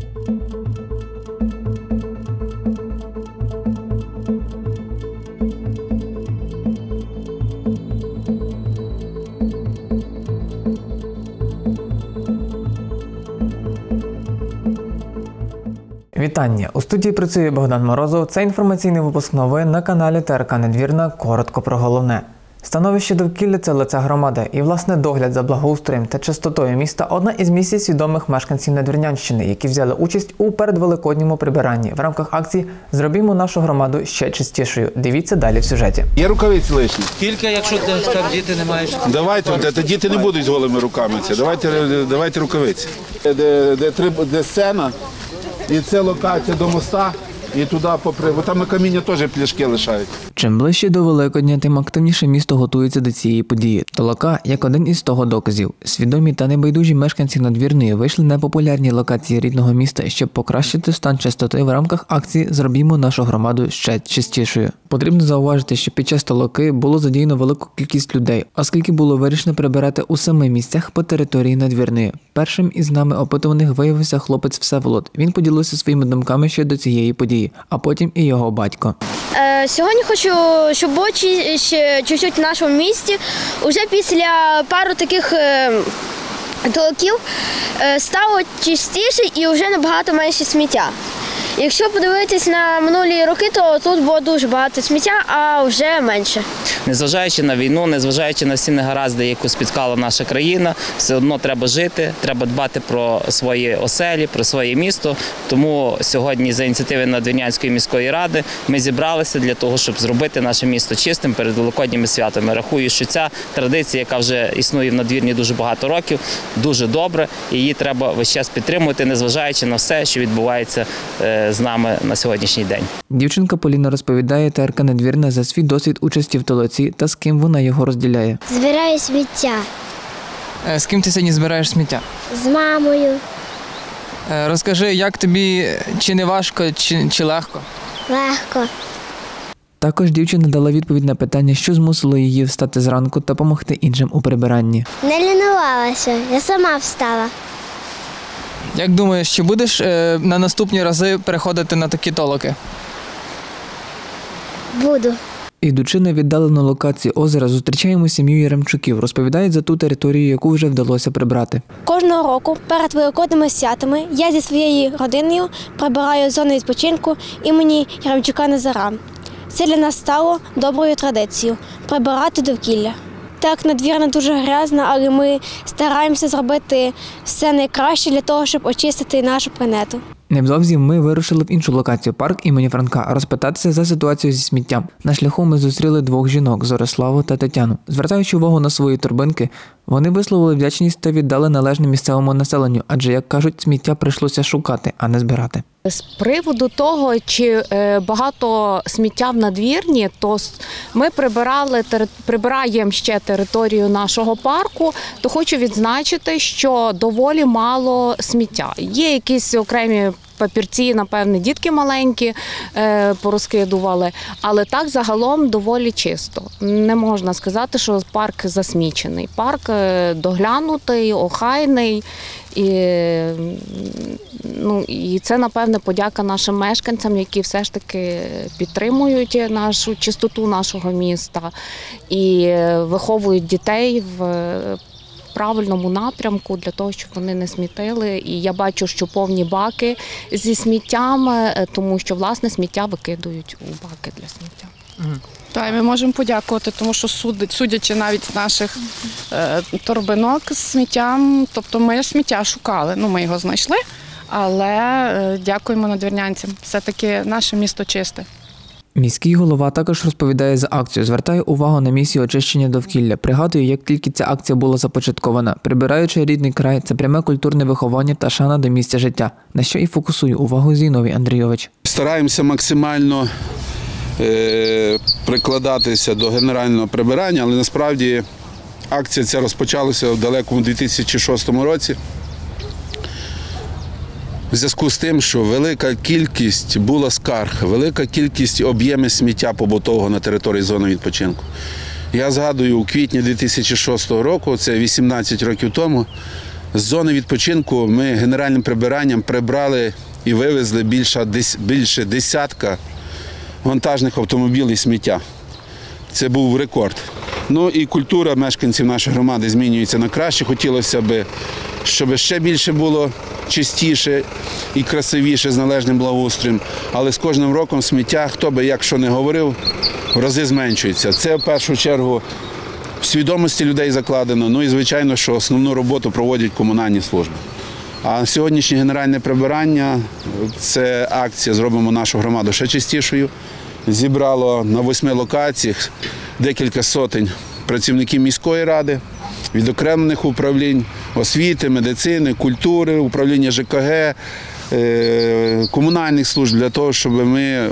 Вітання! У студії працює Богдан Морозов. Це інформаційний випуск новин на каналі ТРК Надвірна. Коротко про головне. Становище довкілля – це лице громади. І, власне, догляд за благоустроєм та чистотою міста – одна із місій свідомих мешканців Надвірнянщини, які взяли участь у передвеликодньому прибиранні в рамках акції «Зробімо нашу громаду ще чистішою». Дивіться далі в сюжеті. Є рукавиці лишні? Тільки якщо там діти не мають. Давайте, діти не будуть з голими руками. Давайте рукавиці. Де сцена, і це локація до моста, і туди попри, бо там на каміння теж пляшки лишають. Чим ближче до Великодня, тим активніше місто готується до цієї події. Толока – як один із того доказів. Свідомі та небайдужі мешканці Надвірної вийшли на популярні локації рідного міста, щоб покращити стан чистоти в рамках акції «Зробімо нашу громаду ще чистішою». Потрібно зауважити, що під час толоки було задіяно велику кількість людей, оскільки було вирішено прибирати у 7 місцях по території Надвірної. Першим із нами опитуваних виявився хлопець Всеволод. Він поділився своїми думками щодо цієї події, а потім і його батько. Сьогодні хочу, щоб було ще чуть-чуть в нашому місті. Уже після пару таких толоків стало чистіше і вже набагато менше сміття. Якщо подивитись на минулі роки, то тут було дуже багато сміття, а вже менше. Незважаючи на війну, незважаючи на всі негаразди, яку спіткала наша країна, все одно треба жити, треба дбати про свої оселі, про своє місто. Тому сьогодні за ініціативи Надвірнянської міської ради ми зібралися для того, щоб зробити наше місто чистим перед великодніми святами. Рахую, що ця традиція, яка вже існує в Надвірні дуже багато років, дуже добра, і її треба весь час підтримувати, незважаючи на все, що відбувається з нами на сьогоднішній день. Дівчинка Поліна розповідає ТРК Надвірна за свій досвід участі в толоці та з ким вона його розділяє. Збираю сміття. З ким ти сьогодні збираєш сміття? З мамою. Розкажи, як тобі, чи не важко, чи легко? Легко. Також дівчина дала відповідь на питання, що змусило її встати зранку та допомогти іншим у прибиранні. Не лінувалася, я сама встала. Як думаєш, чи будеш на наступні рази переходити на такі толоки? Буду. Ідучи на віддалену локацію озера, зустрічаємо сім'ю Яремчуків. Розповідають за ту територію, яку вже вдалося прибрати. Кожного року перед великодними святами я зі своєю родиною прибираю зону відпочинку імені Яремчука Назара. Це для нас стало доброю традицією – прибирати довкілля. Так, Надвірна дуже грязна, але ми стараємося зробити все найкраще для того, щоб очистити нашу планету. Невдовзі ми вирушили в іншу локацію – парк імені Франка, розпитатися за ситуацію зі сміттям. На шляху ми зустріли 2 жінок – Зориславу та Тетяну. Звертаючи увагу на свої торбинки, вони висловили вдячність та віддали належне місцевому населенню, адже, як кажуть, сміття прийшлося шукати, а не збирати. З приводу того, чи багато сміття в Надвірні, то ми прибираємо ще територію нашого парку, то хочу відзначити, що доволі мало сміття. Є якісь окремі папірці, напевне, дітки маленькі порозкидували, але так загалом доволі чисто. Не можна сказати, що парк засмічений. Парк доглянутий, охайний. І це, напевне, подяка нашим мешканцям, які все ж таки підтримують нашу чистоту нашого міста і виховують дітей в правильному напрямку для того, щоб вони не смітили. І я бачу, що повні баки зі сміттям, тому що, власне, сміття викидують у баки для сміття. Так, ми можемо подякувати, тому що судячи навіть з наших торбинок з сміттям, тобто ми сміття шукали, ми його знайшли, але дякуємо надвірнянцям, все-таки наше місто чисте. Міський голова також розповідає за акцію, звертає увагу на місію очищення довкілля. Пригадує, як тільки ця акція була започаткована. Прибираючи рідний край – це пряме культурне виховання та шана до місця життя, на що і фокусує увагу Зіновій Андрійович. Стараємося максимально прикладатися до генерального прибирання, але насправді акція ця розпочалася в далекому 2006 році. В зв'язку з тим, що велика кількість була скарг, велика кількість об'ємів сміття побутового на території зони відпочинку. Я згадую, у квітні 2006 року, це 18 років тому, З зони відпочинку ми генеральним прибиранням прибрали і вивезли більше десятка вантажних автомобілів сміття. Це був рекорд. Ну і культура мешканців нашої громади змінюється на краще. Хотілося б, щоб ще більше було чистіше і красивіше з належним благоустроєм. Але з кожним роком сміття, хто би як що не говорив, в рази зменшується. Це в першу чергу в свідомості людей закладено. Ну і звичайно, що основну роботу проводять комунальні служби. А сьогоднішнє генеральне прибирання – це акція «Зробимо нашу громаду ще чистішою». Зібрало на 8 локаціях декілька сотень працівників міської ради, відокремлених управлінь, освіти, медицини, культури, управління ЖКГ, комунальних служб для того, щоб ми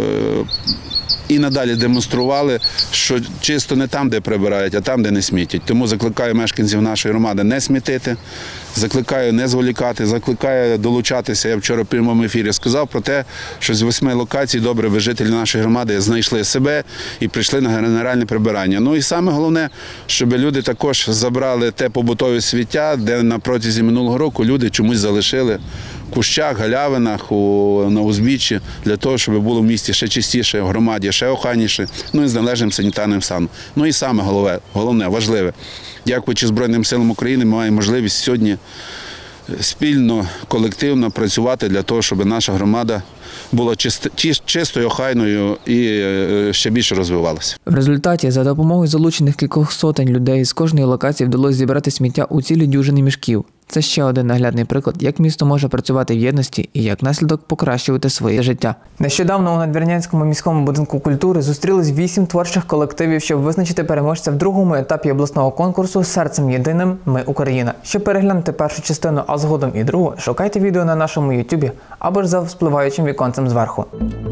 і надалі демонстрували, що чисто не там, де прибирають, а там, де не смітять. Тому закликаю мешканців нашої громади не смітити, закликаю не зволікати, закликаю долучатися. Я вчора в прямому ефірі сказав про те, що з 8 локацій добре би жителі нашої громади знайшли себе і прийшли на генеральне прибирання. Ну і саме головне, щоб люди також забрали те побутове сміття, де на протязі минулого року люди чомусь залишили в кущах, галявинах, на узбіччі, для того, щоб було в місті ще чистіше, в громаді ще охайніше, ну і з належним санітарним станом. Ну і саме головне, важливе, дякуючи Збройним силам України, ми маємо можливість сьогодні спільно, колективно працювати для того, щоб наша громада була чистою, охайною і ще більше розвивалася. В результаті за допомогою залучених кількох сотень людей з кожної локації вдалося зібрати сміття у цілі дюжини мішків. Це ще один наглядний приклад, як місто може працювати в єдності і як наслідок покращувати своє життя. Нещодавно у Надвірнянському міському будинку культури зустрілись 8 творчих колективів, щоб визначити переможця в другому етапі обласного конкурсу «Серцем єдиним. Ми Україна». Щоб переглянути першу частину, а згодом і другу, шукайте відео на нашому ютубі або ж за вспливаючим віконцем зверху.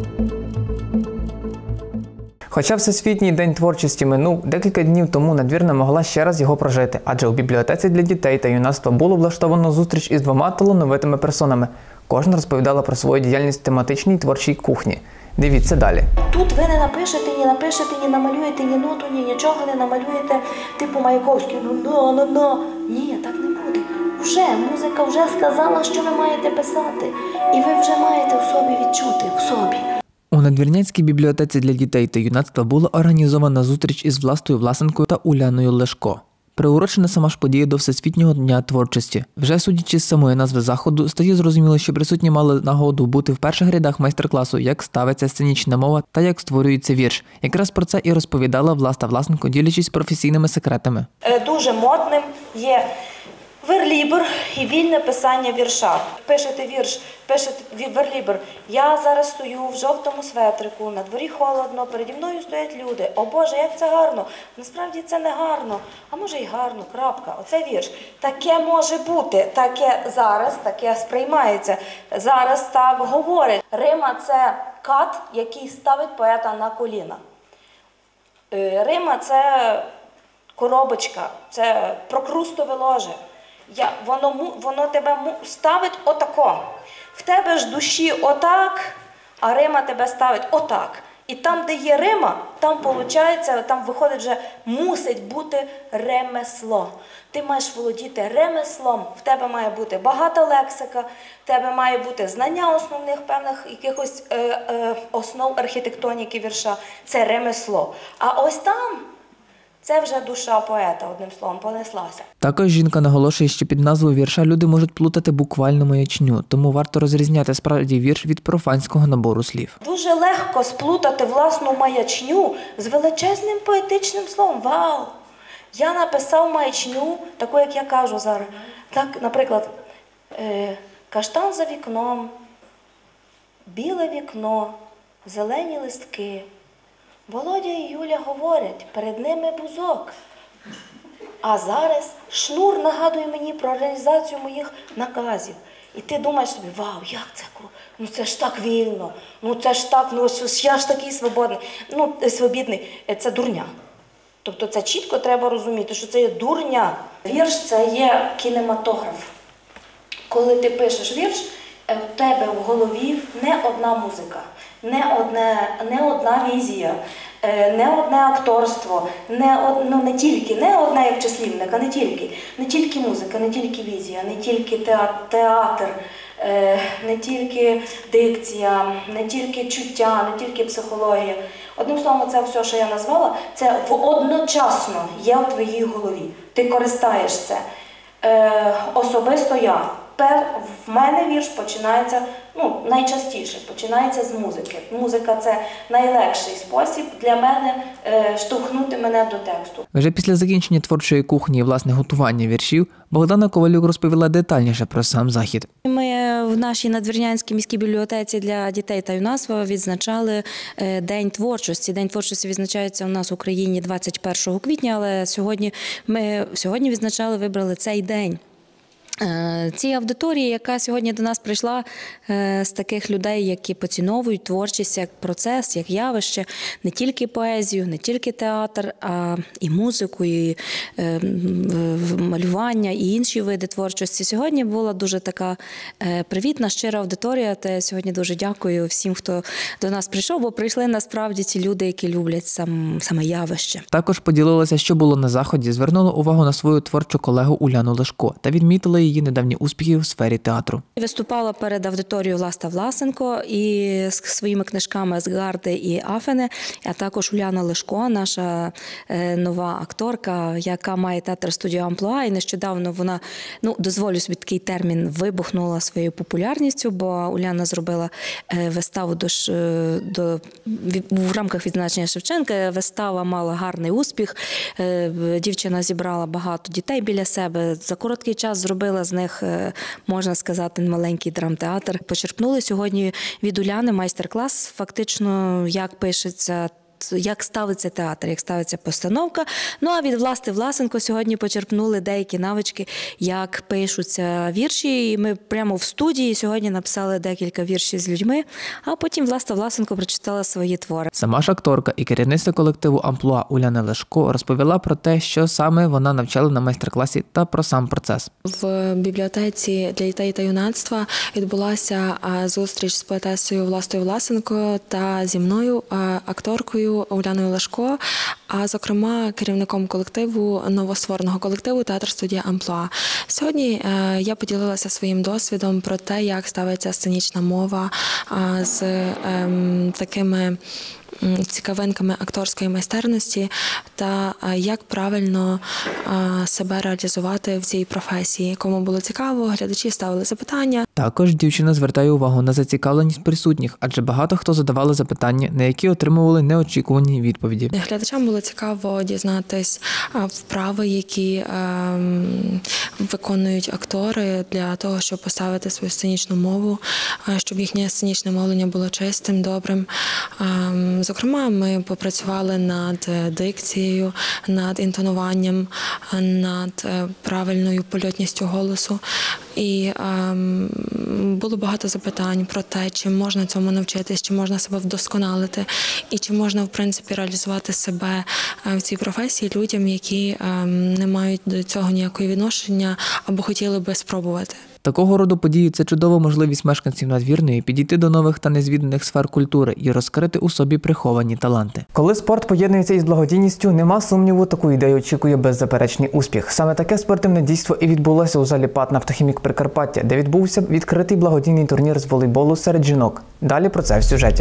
Хоча Всесвітній день творчості минув, декілька днів тому Надвірна могла ще раз його прожити, адже у бібліотеці для дітей та юнацтва було влаштовано зустріч із 2 талановитими персонами. Кожна розповідала про свою діяльність в тематичній творчій кухні. Дивіться далі. Тут ви не напишете, ні намалюєте, ні ноту, ні нічого не намалюєте, типу Маяковський, Ні, так не буде. Музика вже сказала, що ви маєте писати. І ви вже маєте в собі відчути, в собі. У Надвірнянській бібліотеці для дітей та юнацтва була організована зустріч із Властою Власенкою та Уляною Лешко. Приурочена сама ж подія до Всесвітнього дня творчості. Вже судячи з самої назви заходу, стає зрозуміло, що присутні мали нагоду бути в перших рядах майстер-класу, як ставиться сценічна мова та як створюється вірш. Якраз про це і розповідала Власта Власенко, ділячись професійними секретами. Дуже модним є верлібр і вільне писання вірша. Пишете вірш, пишете верлібр. Я зараз стою в жовтому светрику, на дворі холодно, переді мною стоять люди. О Боже, як це гарно. Насправді це не гарно, а може й гарно, крапка. Оце вірш. Таке може бути, таке зараз, таке сприймається. Зараз так говорить. Рима – це кат, який ставить поета на коліна. Рима – це коробочка, це прокрустове ложе. Воно тебе ставить отако. В тебе ж душі отак, а Рима тебе ставить отак. І там, де є Рима, там виходить вже мусить бути ремесло. Ти маєш володіти ремеслом, в тебе має бути багата лексика, в тебе має бути знання основних певних якихось основ архітектоніки вірша. Це ремесло. А ось там це вже душа поета, одним словом, понеслася. Також жінка наголошує, що під назвою вірша люди можуть плутати буквально маячню, тому варто розрізняти справді вірш від профанського набору слів. Дуже легко сплутати власну маячню з величезним поетичним словом. Вау! Я написав маячню, таку, як я кажу зараз. Так, наприклад, каштан за вікном, біле вікно, зелені листки. Володя і Юля говорять, перед ними бузок. А зараз шнур нагадує мені про реалізацію моїх наказів. І ти думаєш собі, вау, як це круто, ну це ж так вільно, ну це ж так, ну я ж такий свобідний, це дурня. Тобто це чітко треба розуміти, що це є дурня. Вірш – це є кінематограф. Коли ти пишеш вірш, у тебе в голові не одна музика. Не одна візія, не одне акторство, не одне як числівник, а не тільки музика, не тільки візія, не тільки театр, не тільки дикція, не тільки чуття, не тільки психологія. Одним словом, це все, що я назвала, це одночасно є в твоїй голові. Ти користаєшся. Особисто я. В мене вірш починається, найчастіше починається з музики. Музика – це найлегший спосіб для мене штовхнути мене до тексту. Вже після закінчення творчої кухні і власне готування віршів Богдана Ковалюк розповіла детальніше про сам захід. Ми в нашій Надвірнянській міській бібліотеці для дітей та юнацтва відзначали День творчості. День творчості відзначається у нас в Україні 21 квітня, але сьогодні вибрали цей день. Цій аудиторії, яка сьогодні до нас прийшла з таких людей, які поціновують творчість як процес, як явище, не тільки поезію, не тільки театр, а і музику, і малювання, і інші види творчості. Сьогодні була дуже така привітна, щира аудиторія, та я сьогодні дуже дякую всім, хто до нас прийшов, бо прийшли насправді ті люди, які люблять саме явище. Також поділилася, що було на заході, звернула увагу на свою творчу колегу Уляну Лешко та відмітила її недавні успіхи у сфері театру. Виступала перед аудиторією Власта Власенко і з своїми книжками «Згарди» і «Афени», а також Уляна Лешко, наша нова акторка, яка має театр-студію «Амплуа», і нещодавно вона, дозволю собі такий термін, вибухнула своєю популярністю, бо Уляна зробила виставу в рамках відзначення Шевченка. Вистава мала гарний успіх, дівчина зібрала багато дітей біля себе, за короткий час зробила з них, можна сказати, маленький драмтеатр. Почерпнули сьогодні від Уляни майстер-клас, фактично, як пишеться, як ставиться театр, як ставиться постановка. А від Власти Власенко сьогодні почерпнули деякі навички, як пишуться вірші. І ми прямо в студії сьогодні написали декілька віршів з людьми, а потім Власта Власенко прочитала свої твори. Сама ж акторка і керівниця колективу «Амплуа» Уляна Лешко розповіла про те, що саме вона навчала на майстер-класі та про сам процес. В бібліотеці для дітей та юнацтва відбулася зустріч з поетесою Властою Власенко та зі мною, акторкою Уляною Лешко, а зокрема керівником колективу, новоствореного колективу театр-студія «Амплуа». Сьогодні я поділилася своїм досвідом про те, як ставиться сценічна мова з такими цікавинками акторської майстерності та як правильно себе реалізувати в цій професії. Кому було цікаво, глядачі ставили запитання. Також дівчина звертає увагу на зацікавленість присутніх, адже багато хто задавали запитання, на які отримували неочікувані відповіді. Глядачам було цікаво дізнатись вправи, які виконують актори для того, щоб поставити свою сценічну мову, щоб їхнє сценічне мовлення було чистим, добрим. Зокрема, ми попрацювали над дикцією, над інтонуванням, над правильною польотністю голосу. І було багато запитань про те, чи можна цьому навчитись, чи можна себе вдосконалити, і чи можна, в принципі, реалізувати себе в цій професії людям, які не мають до цього ніякого відношення або хотіли би спробувати. Такого роду події – це чудова можливість мешканців Надвірної підійти до нових та незвіданих сфер культури і розкрити у собі приховані таланти. Коли спорт поєднується із благодійністю, нема сумніву, таку ідею очікує беззаперечний успіх. Саме таке спортивне дійство і відбулося у залі ПАТ «Нафтохімік Прикарпаття», де відбувся відкритий благодійний турнір з волейболу серед жінок. Далі про це в сюжеті.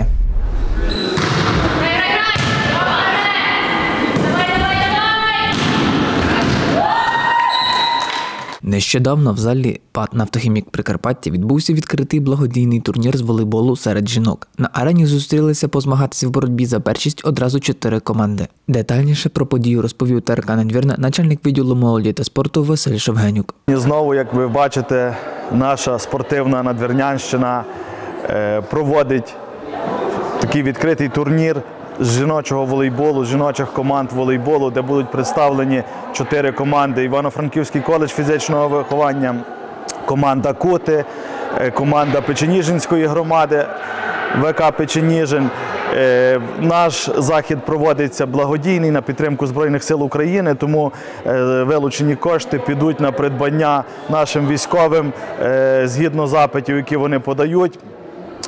Нещодавно в залі ПАТ «Нафтохімік Прикарпаття» відбувся відкритий благодійний турнір з волейболу серед жінок. На арені зустрілися позмагатися в боротьбі за першість одразу 4 команди. Детальніше про подію розповів ТРК Надвірна начальник відділу молоді та спорту Василь Шевгенюк. І знову, як ви бачите, наша спортивна Надвірнянщина проводить такий відкритий турнір з жіночого волейболу, з жіночих команд волейболу, де будуть представлені 4 команди. Івано-Франківський коледж фізичного виховання, команда «Кути», команда Печеніжинської громади, ВК «Печеніжин». Наш захід проводиться благодійний на підтримку Збройних сил України, тому вилучені кошти підуть на придбання нашим військовим згідно запитів, які вони подають.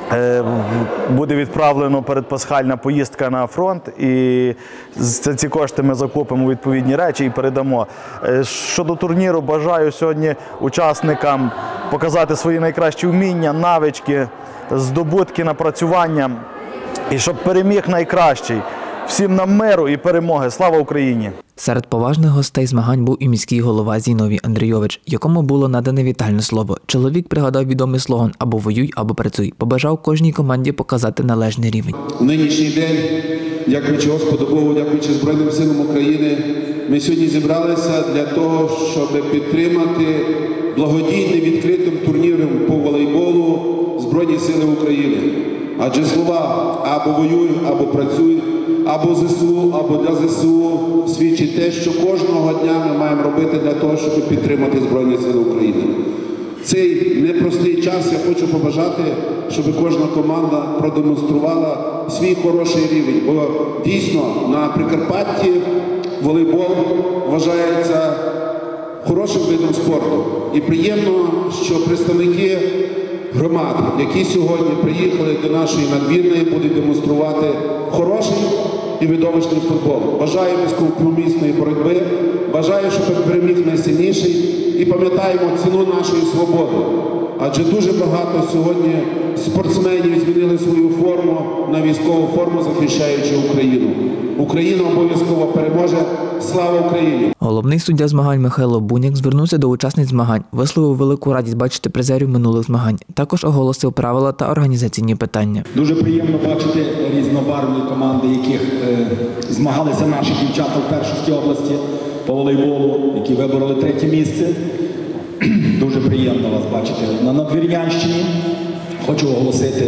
буде відправлено передпасхальна поїздка на фронт, і за ці кошти ми закупимо відповідні речі і передамо. Щодо турніру, бажаю сьогодні учасникам показати свої найкращі вміння, навички, здобутки, напрацювання, і щоб переміг найкращий. Всім нам миру і перемоги. Слава Україні! Серед поважних гостей змагань був і міський голова Зіновій Андрійович, якому було надане вітальне слово. Чоловік пригадав відомий слоган «Або воюй, або працюй». Побажав кожній команді показати належний рівень. У нинішній день, дякуючи Господу Богу, дякуючи Збройним силам України, ми сьогодні зібралися для того, щоб підтримати благодійним відкритим турніром по волейболу Збройні сили України. Адже слова «або воюй, або працюй», або ЗСУ, або для ЗСУ свідчить те, що кожного дня ми маємо робити для того, щоб підтримати Збройні Сили України. Цей непростий час я хочу побажати, щоб кожна команда продемонструвала свій хороший рівень. Бо дійсно на Прикарпатті волейбол вважається хорошим видом спорту. І приємно, що представники громад, які сьогодні приїхали до нашої надвірної, будуть демонструвати хороший і видовищний футбол. Бажаю безкомпромісної боротьби, бажаю, щоб переміг найсильніший, і пам'ятаємо ціну нашої свободи. Адже дуже багато сьогодні спортсменів змінили свою форму на військову форму, захищаючи Україну. Україна обов'язково переможе. Слава Україні! Головний суддя змагань Михайло Буняк звернувся до учасниць змагань, висловив велику радість бачити призерів минулих змагань. Також оголосив правила та організаційні питання. Дуже приємно бачити різнобарвні команди, яких змагалися наші дівчата в Першівській області по волейболу, які вибороли 3-те місце. Дуже приємно вас бачити на Надвірнянщині. Хочу оголосити,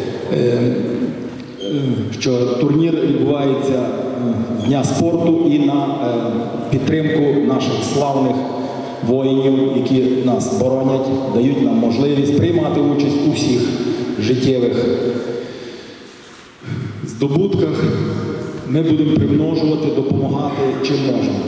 що турнір відбувається з Дня спорту і на підтримку наших славних воїнів, які нас боронять, дають нам можливість приймати участь у всіх життєвих здобутках. Ми будемо примножувати, допомагати чим можемо.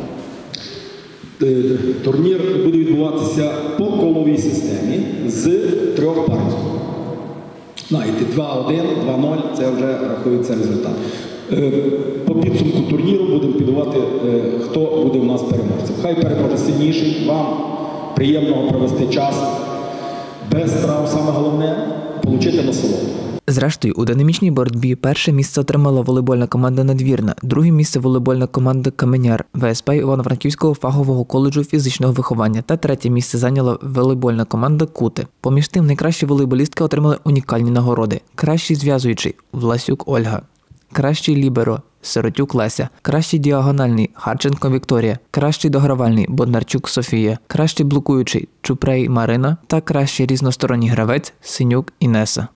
Турнір буде відбуватися по коловій системі з 3 партій. Знаєте, 2-1, 2-0 – це вже рахується результат. По підсумку турніру будемо підбивати, хто буде у нас переможцем. Хай переможе сильніший, вам приємного провести час, без травм, саме головне – отримати насолоду. Зрештою, у динамічній боротьбі перше місце отримала волейбольна команда «Надвірна», друге місце – волейбольна команда «Каменяр» ВСП Івано-Франківського фахового коледжу фізичного виховання та третє місце зайняла волейбольна команда «Кути». Поміж тим, найкращі волейболістки отримали унікальні нагороди. Кращий зв'язуючий – Власюк Ольга, кращий ліберо – Сиротюк Леся, кращий діагональний – Харченко Вікторія, кращий догравальний – Боднарчук Софія, кращий блокуючий – Чупрей Марина та кращий різносторонній гравець – Синюк Інеса.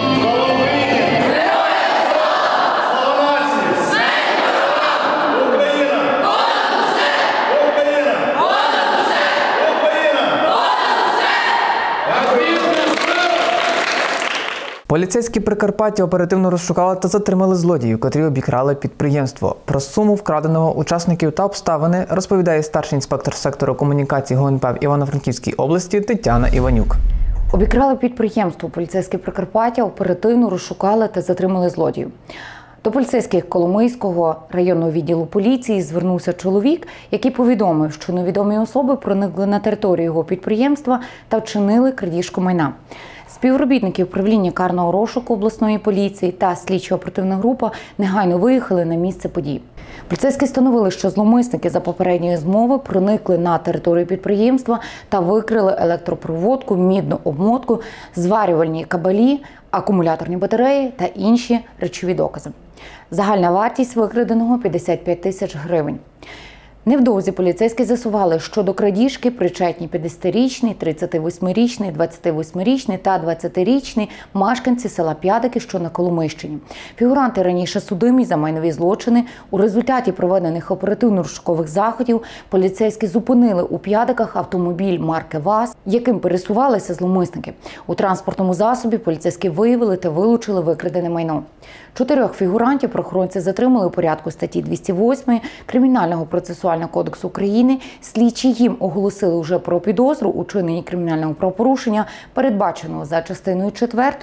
Поліцейські Прикарпаття оперативно розшукали та затримали злодіїв, котрі обікрали підприємство. Про суму вкраденого, учасників та обставини розповідає старший інспектор сектору комунікацій ГУНП в Івано-Франківській області Тетяна Іванюк. Обікрали підприємство. Поліцейські Прикарпаття оперативно розшукали та затримали злодіїв. До поліцейських Коломийського районного відділу поліції звернувся чоловік, який повідомив, що невідомі особи проникли на територію його підприємства та вчинили крадіжку майна. Співробітники управління карного розшуку обласної поліції та слідчо-оперативна група негайно виїхали на місце подій. Поліцейські встановили, що зловмисники за попередньої змови проникли на територію підприємства та викрили електропроводку, мідну обмотку, зварювальні кабелі, акумуляторні батареї та інші речові докази. Загальна вартість викраденого – 55 тисяч гривень. Невдовзі поліцейські з'ясували, що до крадіжки причетні 50-річний, 38-річний, 28-річний та 20-річний мешканці села П'ядики, що на Коломийщині. Фігуранти раніше судимі за майнові злочини. У результаті проведених оперативно-розшукових заходів поліцейські зупинили у П'ядиках автомобіль марки ВАЗ, яким пересувалися зловмисники. У транспортному засобі поліцейські виявили та вилучили викрадене майно. 4 фігурантів правоохоронці затримали у порядку статті 208 Кримінального процесуального кодексу України. Слідчі їм оголосили вже про підозру у чиненні кримінального правопорушення, передбаченого за частиною 4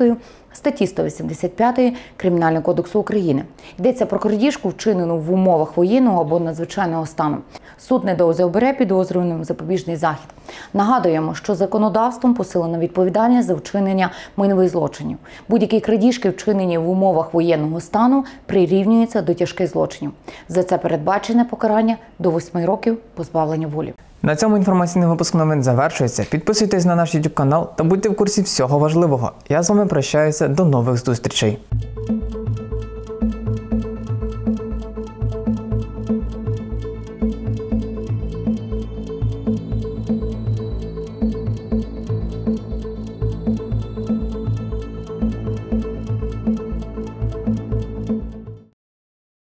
статті 185 Кримінального кодексу України. Йдеться про крадіжку, вчинену в умовах воєнного або надзвичайного стану. Суд недовго обере підозрюваним запобіжний захід. Нагадуємо, що законодавством посилено відповідальність за вчинення майнових злочинів. Будь-які крадіжки, вчинені в умовах воєнного стану, прирівнюються до тяжких злочинів. За це передбачене покарання до 8 років позбавлення волі. На цьому інформаційний випуск новин завершується. Підписуйтесь на наш YouTube канал та будьте в курсі всього важливого. Я з вами прощаюся. До нових зустрічей.